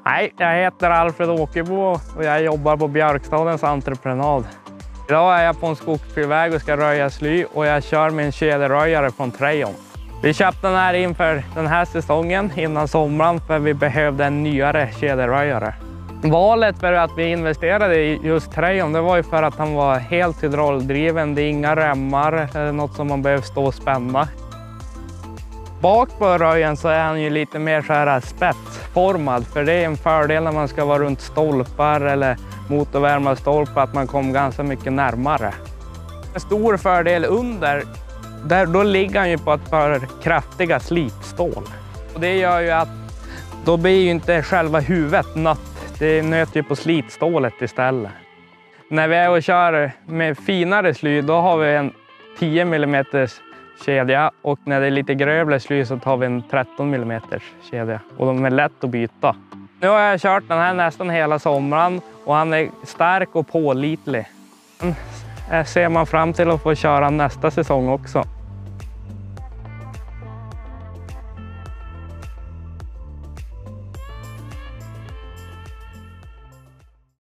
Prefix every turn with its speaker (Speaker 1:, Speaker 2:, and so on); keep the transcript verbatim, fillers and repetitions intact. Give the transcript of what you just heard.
Speaker 1: Nej, jag heter Alfred Åkerbo och jag jobbar på Björkstadens entreprenad. Idag är jag på en skogsbilväg och ska röja sly och jag kör med en kedjeröjare från Trejon. Vi köpte den här inför den här säsongen innan sommaren för vi behövde en nyare kedjeröjare. Valet för att vi investerade i just Trejon, det var ju för att han var helt hydrauldriven. Det är inga remmar eller något som man behöver stå och spänna. Bak på röjen så är han ju lite mer så här spetsformad, för det är en fördel när man ska vara runt stolpar eller motorvärmarstolpar att man kommer ganska mycket närmare. En stor fördel under, där, då ligger han ju på ett par kraftiga slipstål. Och det gör ju att då blir ju inte själva huvudet nött, det nöter ju på slipstålet istället. När vi är och kör med finare sly då har vi en tio millimeter kedja och när det är lite grövre sly så tar vi en tretton millimeter kedja och de är lätt att byta. Nu har jag kört den här nästan hela sommaren och han är stark och pålitlig. Den ser man fram till att få köra nästa säsong också.